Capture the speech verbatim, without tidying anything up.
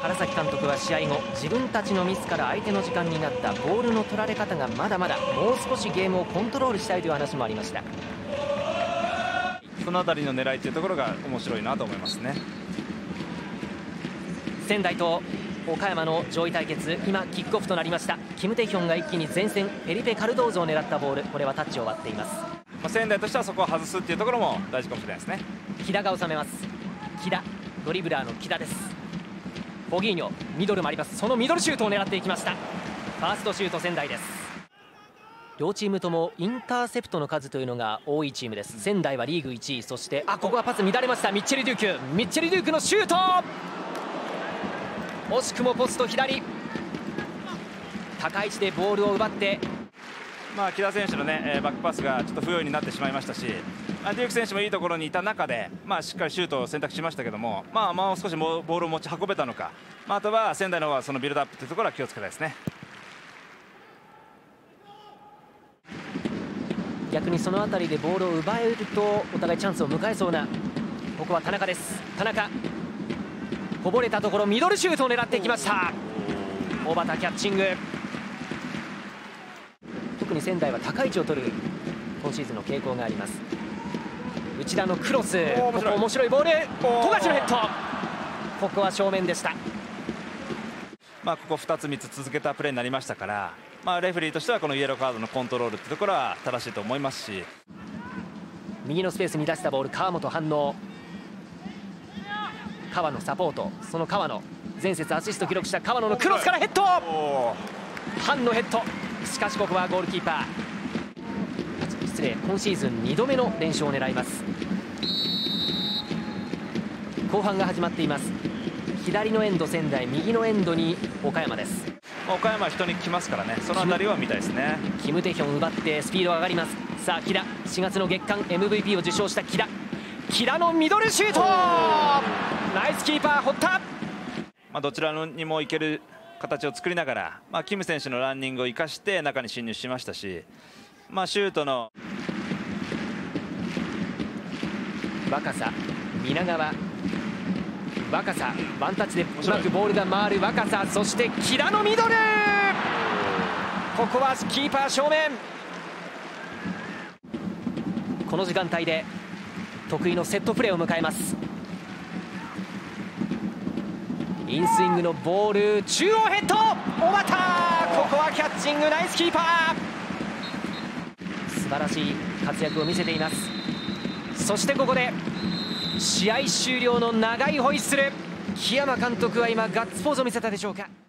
原崎監督は試合後、自分たちのミスから相手の時間になったボールの取られ方がまだまだもう少しゲームをコントロールしたいという話もありました。 そのあたりの狙いというところが面白いなと思いますね。 仙台と岡山の上位対決、今キックオフとなりました。キム・テヒョンが一気に前線、フェリペ・カルドーゾを狙ったボール、これはタッチを割っています。 まあ、仙台としてはそこを外すっていうところも大事かもしれないですね。 木田が収めます。木田、ドリブラーの木田です。ボギーニョ、ミドルもあります。そのミドルシュートを狙っていきました。ファーストシュート仙台です。両チームともインターセプトの数というのが多いチームです。仙台はリーグいちい、そしてあここはパス乱れました。ミッチェル・デューク、ミッチェル・デュークのシュート、惜しくもポスト左、高い位置でボールを奪って、 まあ木田選手のねバックパスがちょっと不用意になってしまいましたし、デューク選手もいいところにいた中で、まあ、しっかりシュートを選択しましたけども、まあ、もう少しボールを持ち運べたのか、まあ、あとは仙台の方はそのビルドアップというところは気をつけたいですね。 逆にその辺りでボールを奪えるとお互いチャンスを迎えそうな。ここは田中です。田中、こぼれたところミドルシュートを狙っていきました。小畑キャッチング。特に仙台は高い位置を取る今シーズンの傾向があります。内田のクロス、ここ面白いボール、富樫のヘッド、ここは正面でした。 まあここふたつみっつ続けたプレーになりましたから、まあレフェリーとしてはこのイエローカードのコントロールってところは正しいと思いますし、 右のスペースに出したボール、川本反応、川野サポート、その川野、前節アシスト記録した川野のクロスからヘッド、反のヘッド、しかしここはゴールキーパー、失礼、今シーズンにどめの連勝を狙います。後半が始まっています。左のエンド仙台、右のエンドに岡山です。 岡山は人に来ますからね、そのあたりは見たいですね。 キム・テヒョン奪ってスピードが上がります。さあ木田、しがつの月間 エムブイピー を受賞した木田、木田のミドルシュート、ナイスキーパー堀田。 まあどちらにもいける形を作りながら、まあ、キム選手のランニングを生かして中に進入しましたし、まあ、シュートの若さ、皆川、若さ、ワンタッチでうまくボールが回る若さ、そして木田のミドル、ここはキーパー正面。この時間帯で得意のセットプレーを迎えます。インスイングのボール、中央ヘッド、小畑、ここはキャッチング、ナイスキーパー、素晴らしい活躍を見せています。そしてここで試合終了の長いホイッスル、木山監督は今ガッツポーズを見せたでしょうか。